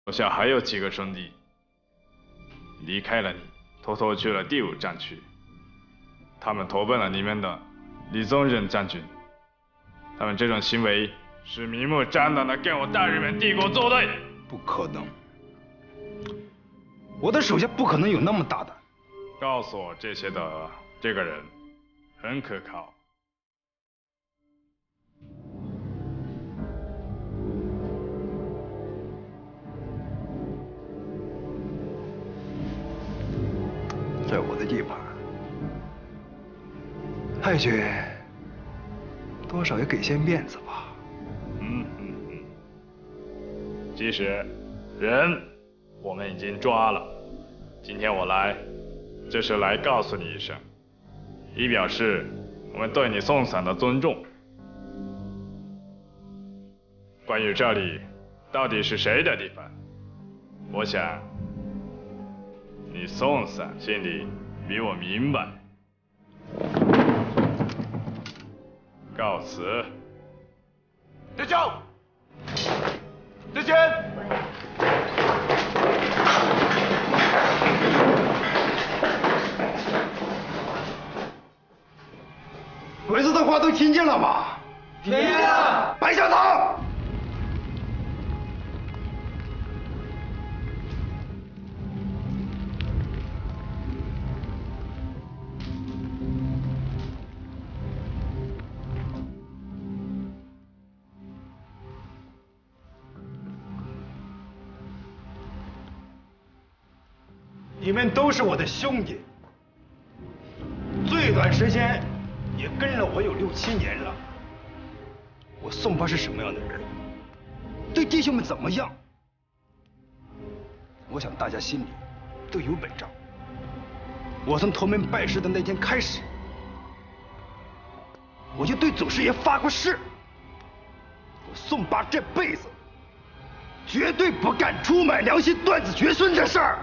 手下还有几个兄弟离开了你，偷偷去了第5战区。他们投奔了你们的李宗仁将军。他们这种行为是明目张胆的跟我大日本帝国作对。 不可能，我的手下不可能有那么大胆。 告诉我这些的这个人很可靠。 在我的地盘，太君多少也给些面子吧。 其实人我们已经抓了，今天我来就是来告诉你一声，以表示我们对你宋散的尊重。关于这里到底是谁的地盘，我想你宋散心里比我明白。告辞。 弟兄，之前鬼子的话都听见了吗？ 听了。 摆下他！你们都是我的兄弟，最短时间也跟了我有6、7年了。我宋八是什么样的人，对弟兄们怎么样，我想大家心里都有本账。我从投门拜师的那天开始，我就对祖师爷发过誓，我宋八这辈子绝对不干出卖良心、断子绝孙的事儿。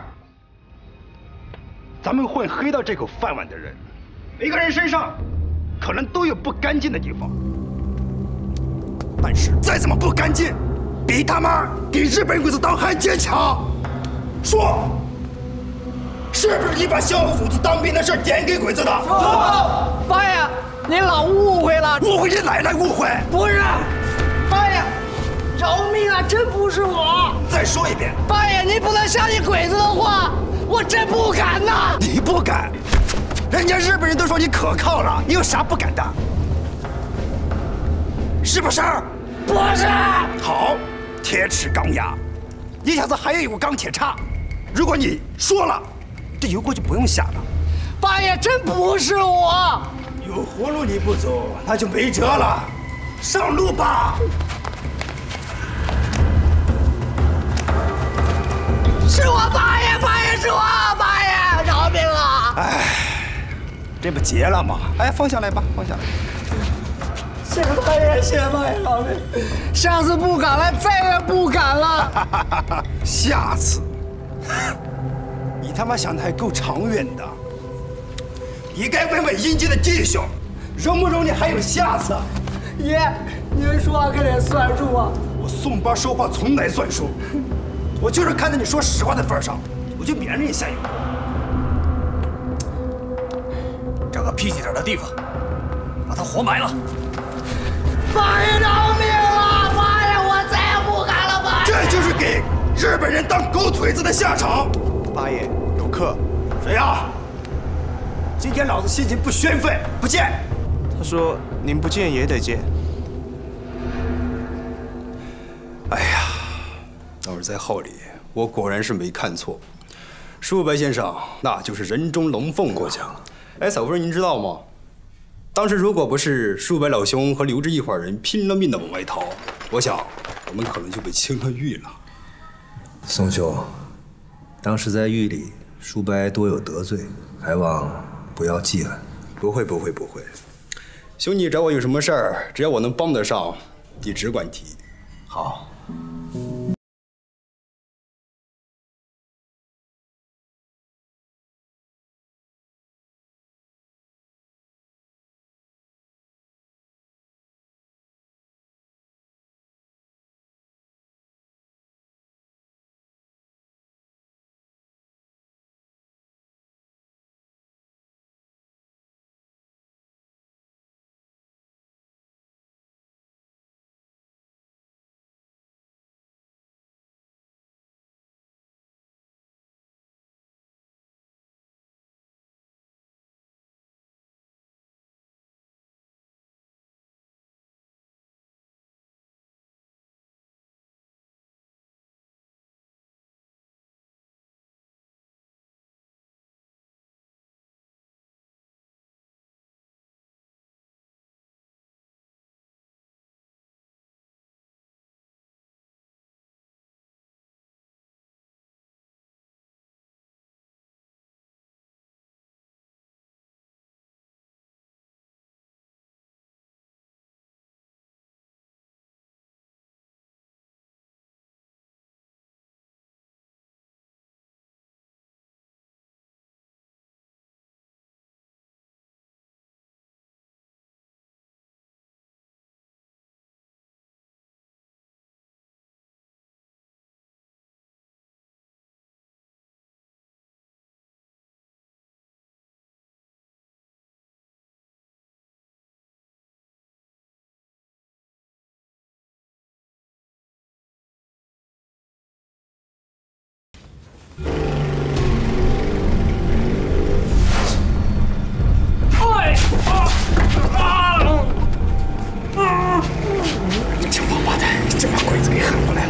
咱们混黑道这口饭碗的人，每个人身上可能都有不干净的地方，但是再怎么不干净，比他妈给日本鬼子当汉奸强。说，是不是你把小虎子当兵的事点给鬼子的？ 八爷，你老误会了。 误会你奶奶误会！ 不是，八爷，饶命啊！真不是我。 再说一遍， 八爷，你不能相信鬼子的话，我真不敢呐。 你不敢，人家日本人都说你可靠了，你有啥不敢的？是不是？ 不是。 好，铁齿钢牙，你小子还有一股钢铁叉。如果你说了，这油锅就不用下了。 八爷，真不是我。 有活路你不走，那就没辙了。上路吧。 是我，八爷，八爷是我，八爷饶命啊！ 哎，这不结了吗？哎，放下来吧，放下来。 谢八爷，谢八爷饶命！下次不敢了，再也不敢了。 下次，你他妈想的还够长远的。你该问问阴间的弟兄，容不容你还有下次？ 爷，您说话可得算数啊！ 我宋八说话从来算数，我就是看在你说实话的份上，我就免了你下油锅。 找个僻静点的地方，把他活埋了。 八爷饶命啊！八爷，我再也不敢了。八爷， 这就是给日本人当狗腿子的下场。 八爷有客。 谁呀？今天老子心情不宣愤，不见。 他说您不见也得见。 哎呀，倒是在号里，我果然是没看错，舒白先生那就是人中龙凤过奖。哎，嫂夫人，您知道吗？当时如果不是舒白老兄和刘志一伙人拼了命的往外逃，我想我们可能就被清了狱了。 宋兄，当时在狱里，舒白多有得罪，还望不要记恨。 不会，不会，不会。兄弟找我有什么事儿，只要我能帮得上，你只管提。 好。 这王八蛋真把鬼子给喊过来了。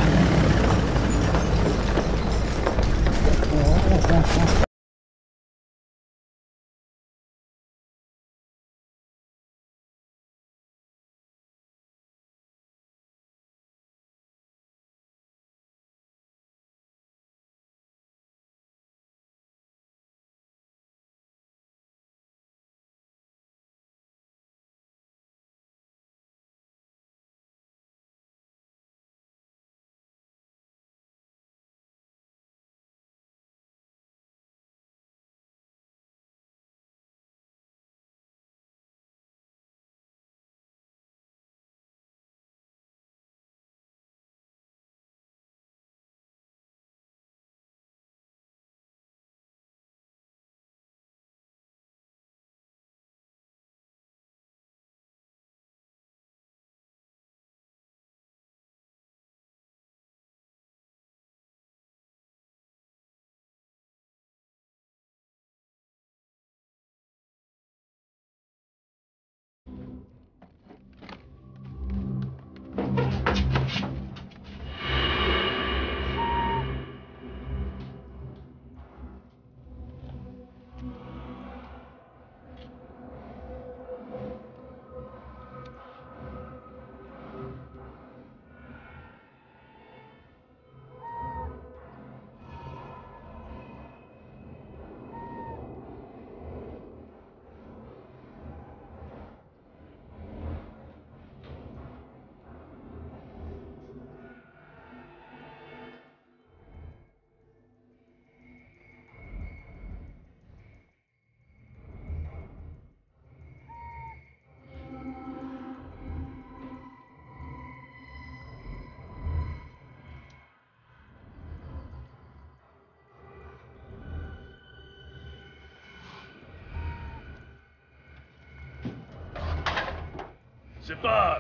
18！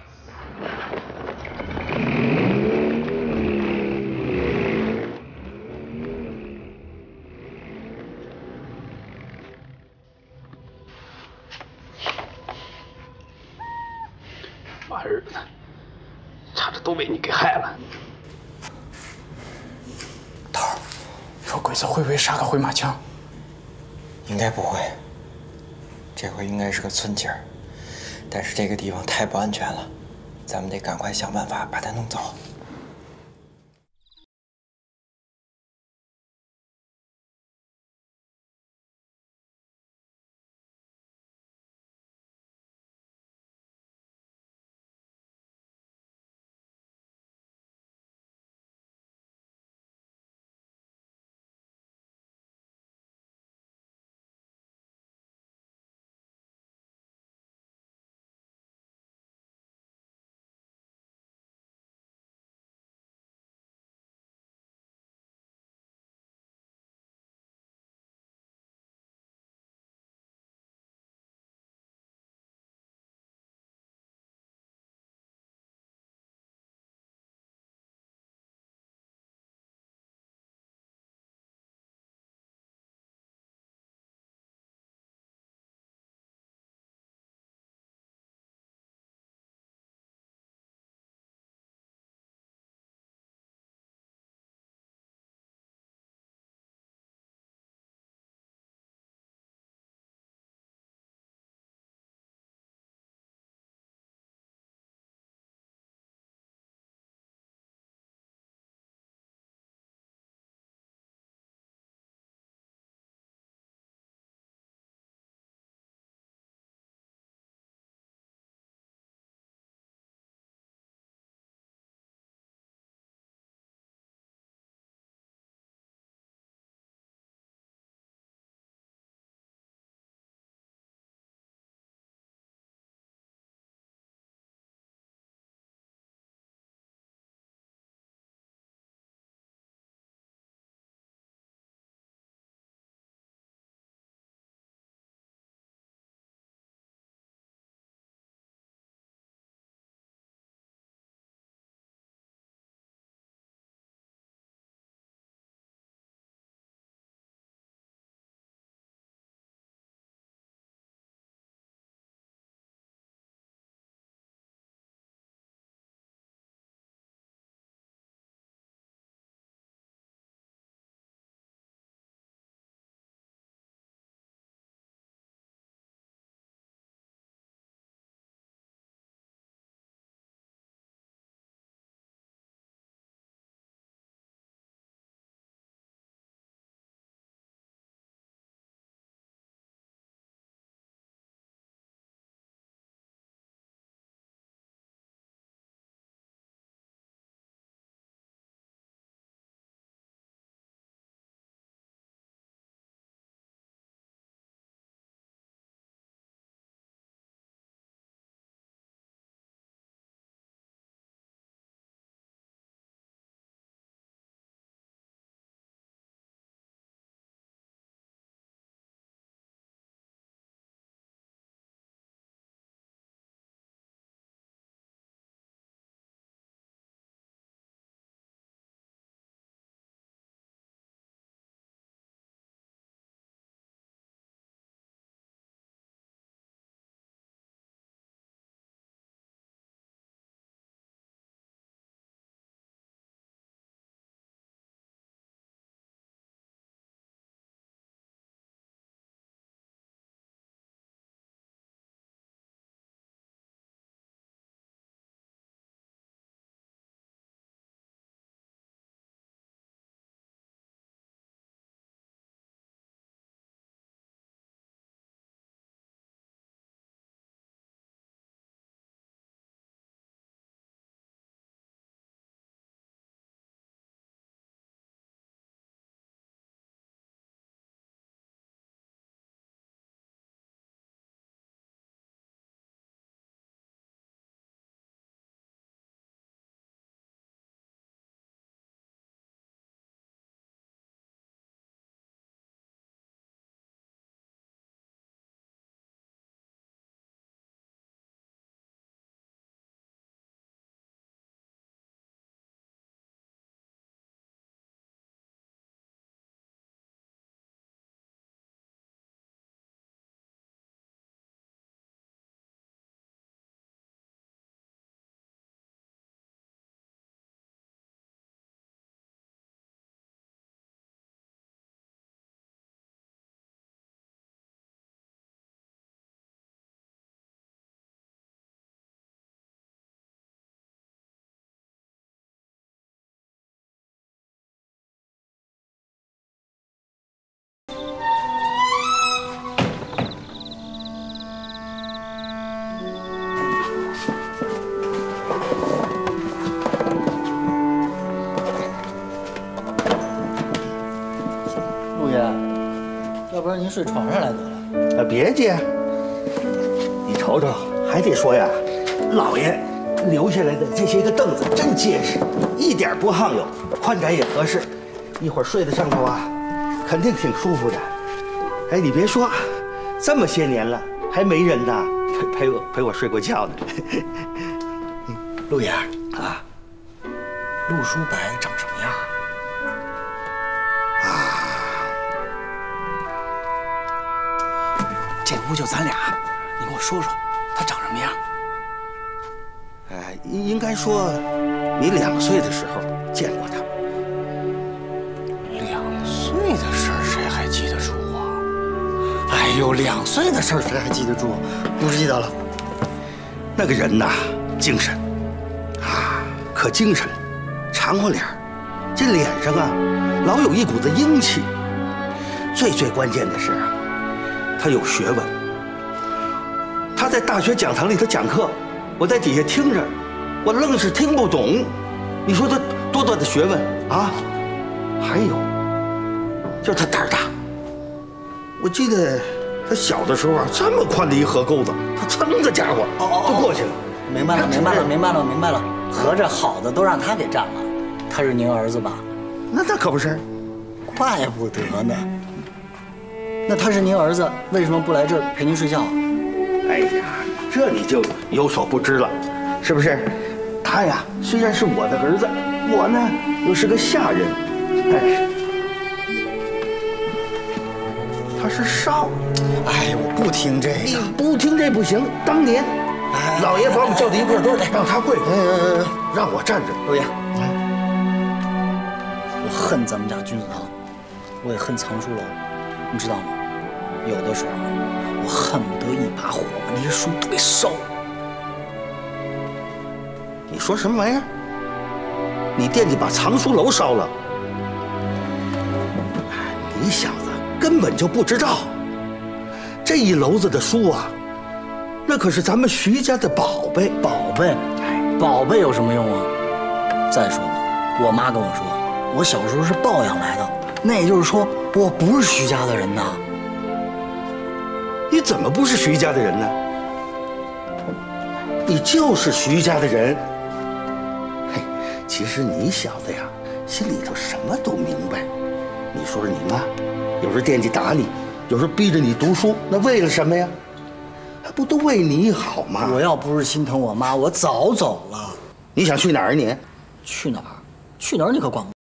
妈日的，差点都被你给害了。头儿，说鬼子会不会杀个回马枪？ 应该不会，这回应该是个村井儿，但是这个地方太不安全了，咱们得赶快想办法把他弄走。 陆爷，要不然您睡床上来得了。 别介，你瞅瞅，还得说呀，老爷留下来的这些个凳子真结实，一点不晃悠，宽窄也合适，一会儿睡在上头啊，肯定挺舒服的。哎，你别说，这么些年了，还没人呢陪我睡过觉呢。 陆爷啊， 陆书白长什么样？这屋就咱俩，你给我说说，他长什么样？ 哎，应该说，你2岁的时候见过他。 2岁的事儿谁还记得住啊？哎呦，2岁的事儿谁还记得住？不记得了。 那个人呐，精神啊，可精神了，长花脸儿，这脸上啊，老有一股子英气。最关键的是啊，他有学问。他在大学讲堂里头讲课，我在底下听着，我愣是听不懂。你说他多大的学问啊？还有，就是他胆儿大。我记得他小的时候啊，这么宽的一河沟子，他噌的家伙就过去了。 明白了，合着好的都让他给占了。他是您儿子吧？ 那可不是， 怪不得呢。那他是您儿子，为什么不来这儿陪您睡觉啊？ 哎呀，这你就有所不知了，是不是？他呀，虽然是我的儿子，我呢又是个下人，但是他是少爷。 哎，我不听这个， 你不听这不行。当年老爷把我们叫到一块儿，都让他跪，让我站着。 陆爷，我恨咱们家君子堂，我也恨藏书楼，你知道吗？有的时候我恨不得一把火把那些书都给烧了。 你说什么玩意儿？你惦记把藏书楼烧了？你小子根本就不知道，这一楼子的书啊，那可是咱们徐家的宝贝。 宝贝有什么用啊？再说了，我妈跟我说，我小时候是抱养来的，那也就是说，我不是徐家的人呐。 你怎么不是徐家的人呢？你就是徐家的人。嘿，其实你小子呀，心里头什么都明白。你说说你妈，有时候惦记打你，有时候逼着你读书，那为了什么呀？还不都为你好吗？ 我要不是心疼我妈，我早走了。 你想去哪儿啊你？ 去哪儿？去哪儿你可管不？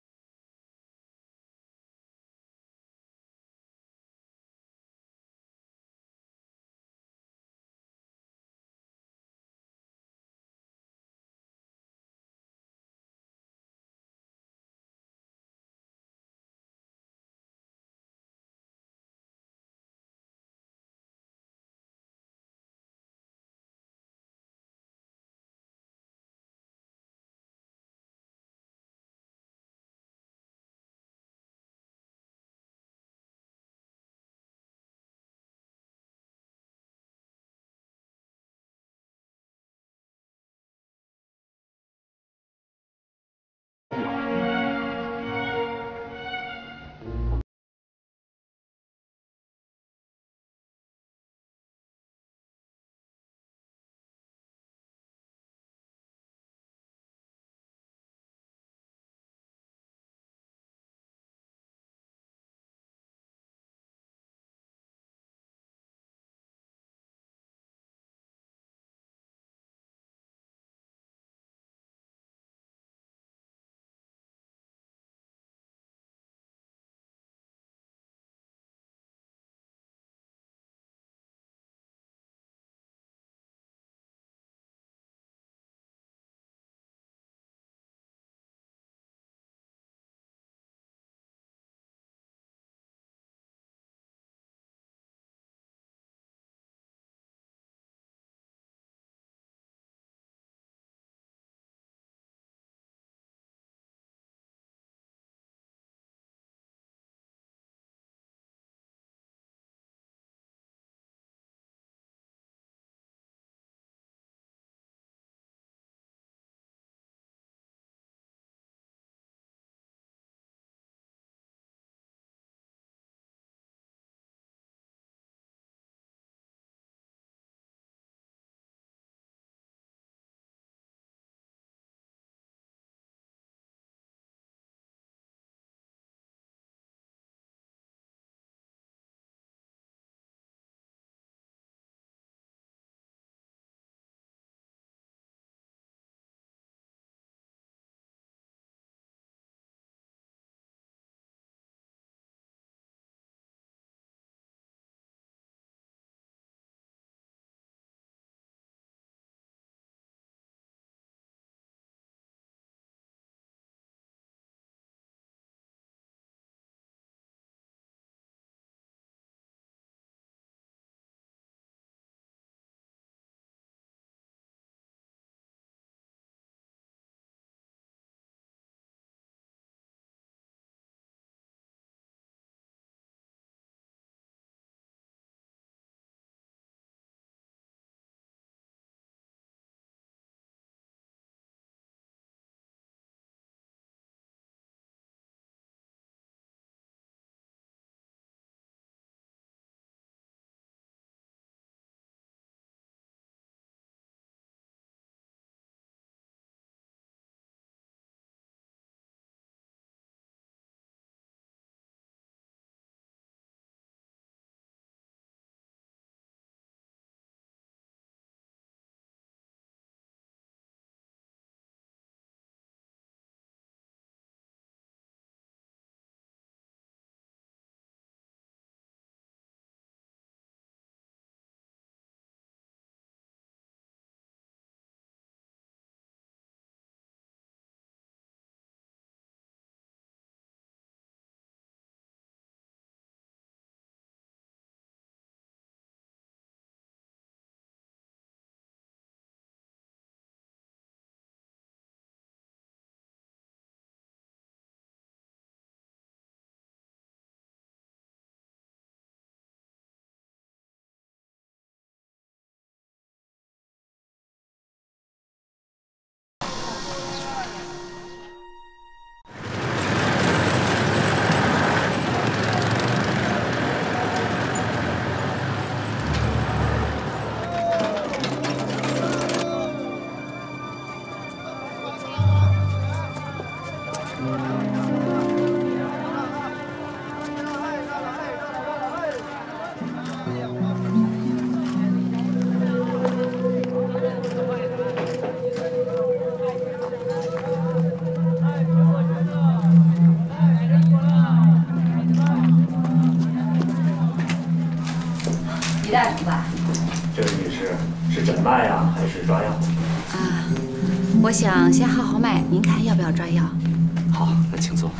大夫吧？ 这位女士是诊脉呀，还是抓药？ 啊，我想先号号脉，您看要不要抓药？ 好，那请坐。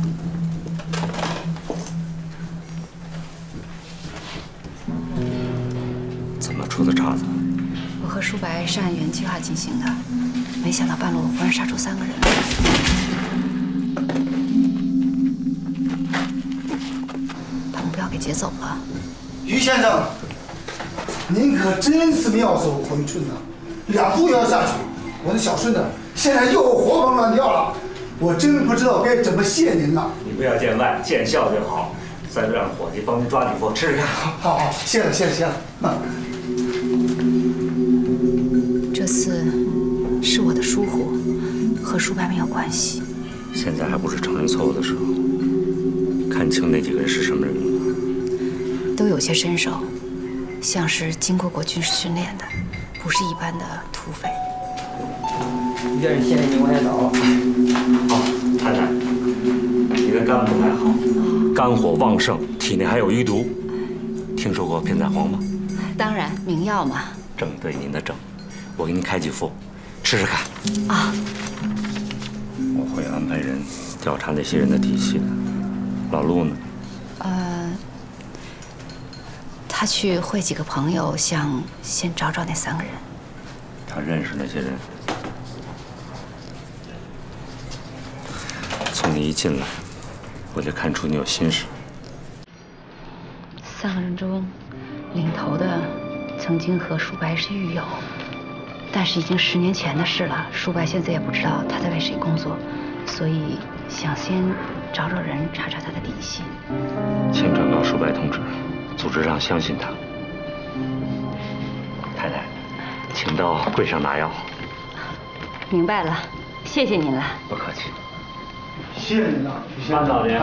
怎么出的岔子？ 我和舒白是按原计划进行的，没想到半路忽然杀出3个人。把目标给劫走了。 于先生，您可真是妙手回春呐！2副药下去，我的小孙子现在又活蹦乱跳了，我真不知道该怎么谢您了。 你不要见外，见效就好。再让伙计帮您抓几副吃吃看。 好，谢了。 这次是我的疏忽，和舒白没有关系。 现在还不是承认错误的时候。看清那几个人是什么人了。 都有些身手，像是经过军事训练的，不是一般的土匪。 于先生，谢谢您，我先走。 好，太太，你的肝不太好，肝火旺盛，体内还有余毒。听说过片仔癀吗？ 当然，名药嘛。 正对您的症，我给您开几副，吃吃看。 啊。 我会安排人调查那些人的底细的。老陆呢？ 他去会几个朋友，想先找找那3个人。 他认识那些人。从你一进来，我就看出你有心事。 3个人中，领头的曾经和舒白是狱友，但是已经10年前的事了。舒白现在也不知道他在为谁工作，所以想先找找人，查查他的底细。 请转告舒白同志，组织上相信他。太太，请到柜上拿药。 明白了，谢谢您了。 不客气。 谢谢您了， 慢走您。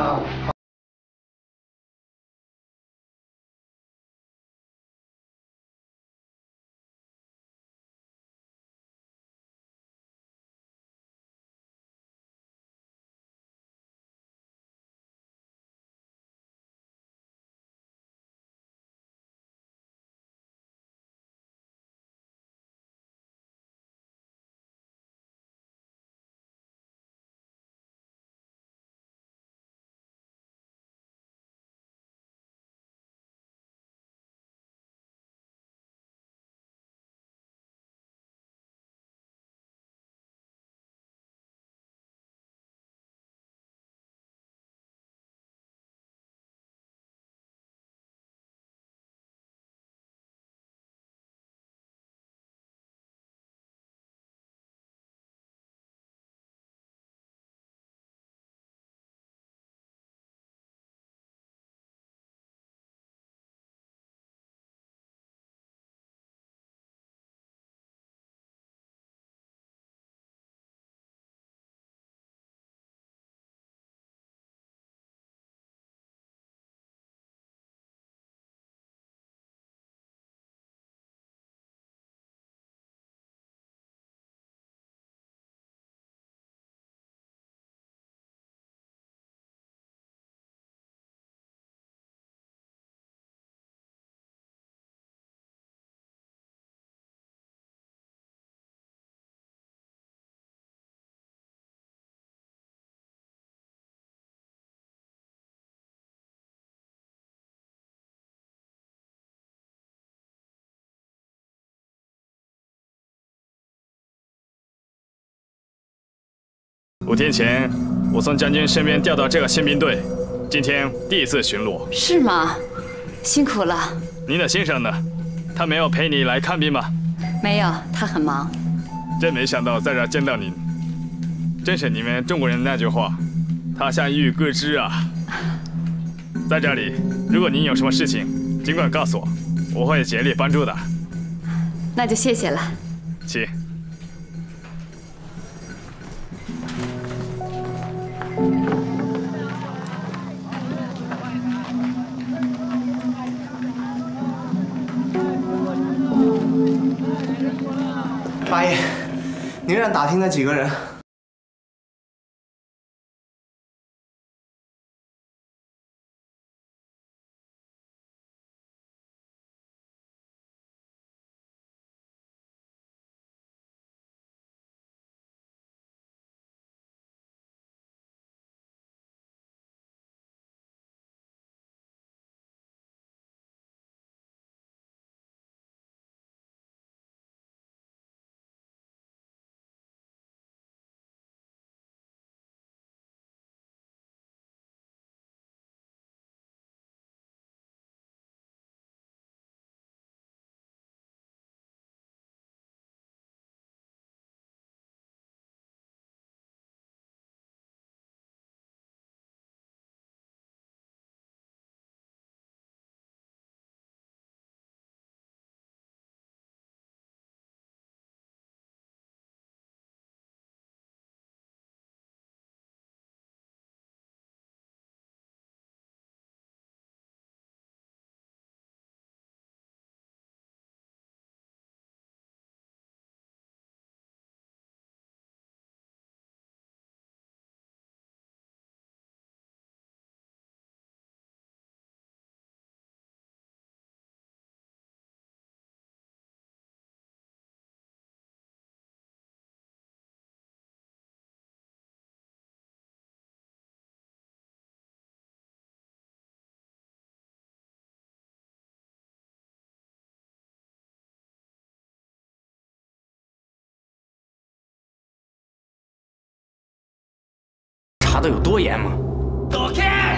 5天前，我从将军身边调到这个宪兵队，今天第1次巡逻。 是吗？辛苦了。 您的先生呢？他没有陪你来看病吗？ 没有，他很忙。 真没想到在这儿见到您，真是你们中国人那句话，他乡遇故知啊。在这里，如果您有什么事情，尽管告诉我，我会竭力帮助的。 那就谢谢了。 请。 八爷，您让打听那几个人。 查的有多严吗？ 躲开！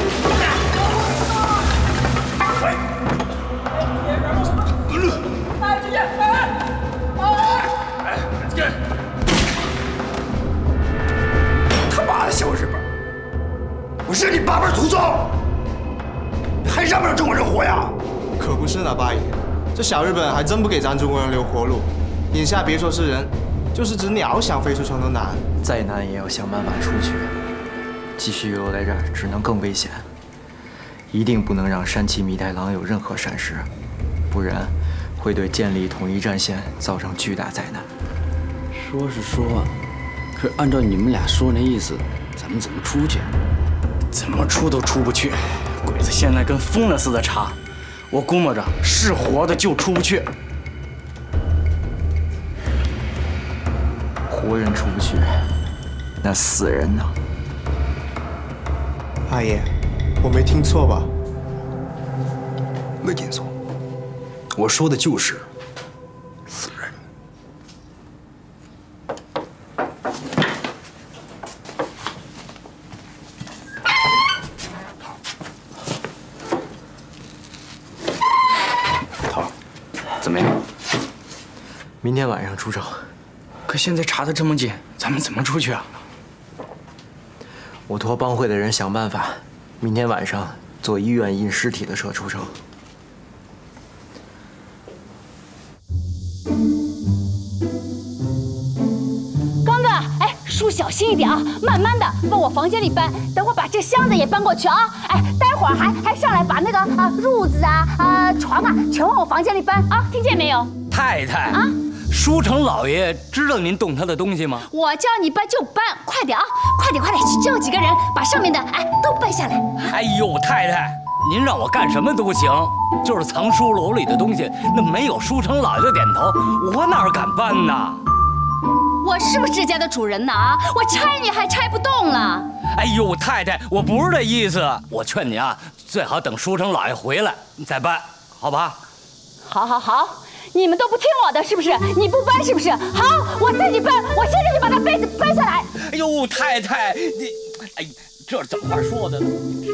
他妈的小日本！我是你8辈祖宗，你还让不让中国人活呀？ 可不是呢，八爷，这小日本还真不给咱中国人留活路。眼下别说是人，就是只鸟想飞出城都难。 再难也要想办法出去。继续留在这儿只能更危险。一定不能让山崎弥太郎有任何闪失，不然会对建立统一战线造成巨大灾难。 说是说，可是按照你们俩说那意思，咱们怎么出去？怎么出都出不去。鬼子现在跟疯了似的查，我估摸着是活的就出不去。 活人出不去，那死人呢？ 八爷，我没听错吧？ 没听错，我说的就是死人。 头，怎么样？ 明天晚上出城。 可现在查得这么紧，咱们怎么出去啊？ 我托帮会的人想办法，明天晚上坐医院运尸体的车出城。 刚哥，哎，叔小心一点啊，慢慢的往我房间里搬，等会儿把这箱子也搬过去啊。哎，待会儿还上来把那个褥子床全往我房间里搬啊，听见没有？ 太太啊，书城老爷知道您动他的东西吗？ 我叫你搬就搬，快点啊，快点，叫几个人把上面的都搬下来。 哎呦，太太，您让我干什么都行，就是藏书楼里的东西，那没有书城老爷的点头，我哪敢搬呢？ 我是不是这家的主人呢？我拆你还拆不动了。 哎呦，太太，我不是这意思，我劝你啊，最好等书城老爷回来再搬，好吧？ 好。你们都不听我的，是不是？你不搬是不是？好，我自己搬，我现在就把他被子搬下来。 哎呦，太太，你，哎，这怎么话说的呢？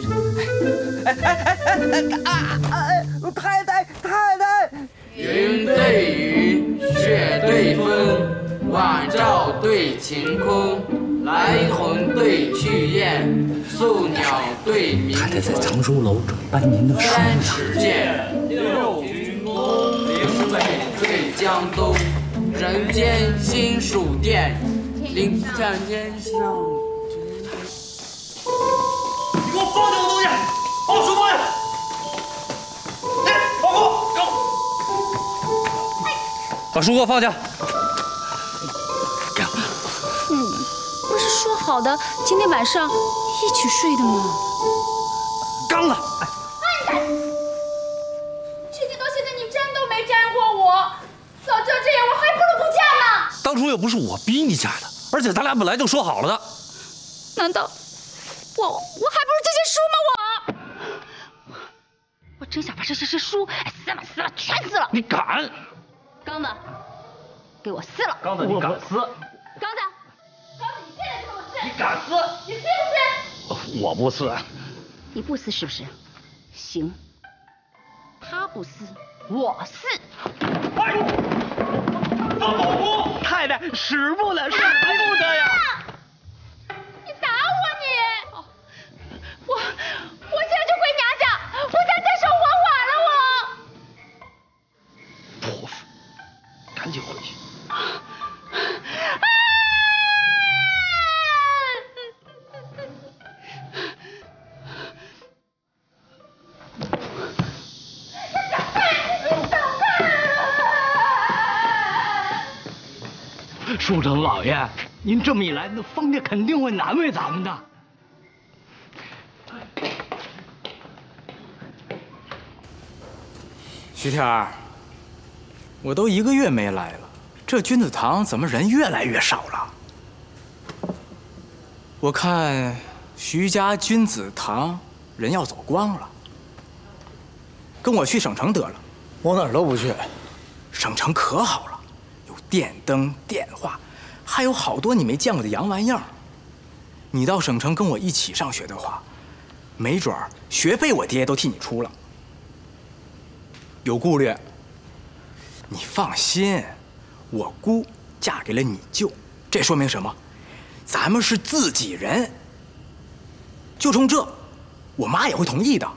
太太， 云对雨，雪对风，晚照对晴空，来鸿对去雁，宿鸟对鸣虫。 太太在藏书楼正搬您的书三呢。 尺剑，六军功，岭北对江东，人间新书店，临战天上。 你给我放这个东西，把我书放下。报告， 把书给我放下。 不是说好的今天晚上一起睡的吗？ 刚子， 事情到现在你沾都没沾过我，早知道这样我还不如不嫁呢。 当初又不是我逼你嫁的，而且咱俩本来就说好了的。 难道我还不如这些书吗？我真想把这些书撕了，全撕了！ 你敢？ 刚子，给我撕了！ 刚子，你敢撕？ 刚子，你现在就给我撕！ 你敢撕？ 你撕不撕？ 我不撕。 你不撕是不是？行，他不撕，我撕。 放狗！太太，使不得，使不得呀！ 你打我你！我现在就回娘家，我再接受我晚了我。 泼妇，赶紧回去。书城老爷，您这么一来，那封家肯定会难为咱们的。 徐天儿，我都1个月没来了，这君子堂怎么人越来越少了？我看徐家君子堂人要走光了，跟我去省城得了。 我哪儿都不去。 省城可好了，有电灯、电话，还有好多你没见过的洋玩意儿。 你到省城跟我一起上学的话，没准儿学费我爹都替你出了。有顾虑，你放心，我姑嫁给了你舅，这说明什么？咱们是自己人。就冲这，我妈也会同意的。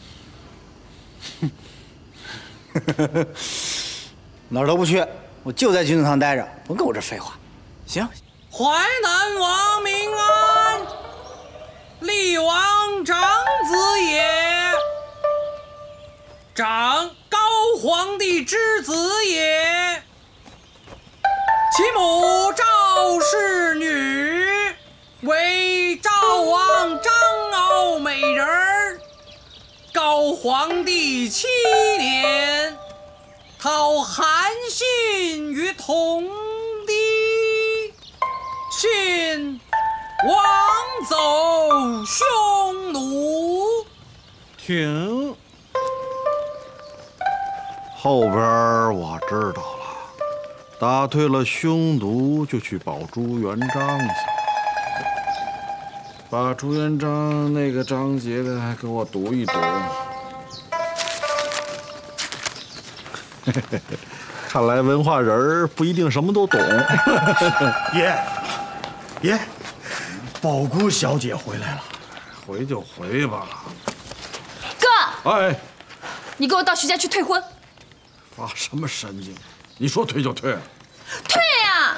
哪儿都不去，我就在君子堂待着，甭跟我这废话。 行。 淮南王明安，厉王长子也，长高皇帝之子也。其母赵氏女，为赵王张敖美人儿。高皇帝7年，讨韩信于同地，信王走匈奴。 停。后边我知道了，打退了匈奴，就去保朱元璋去。把朱元璋那个章节的给我读一读。看来文化人儿不一定什么都懂。 爷，宝姑小姐回来了。 回就回吧。 哥， 哎， 你给我到徐家去退婚。 发什么神经？你说退就退？ 退呀！